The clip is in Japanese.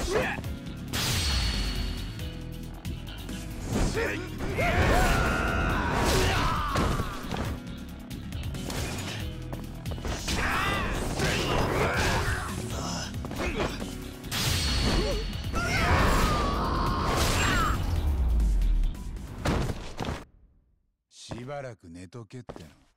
しばらく寝とけっての。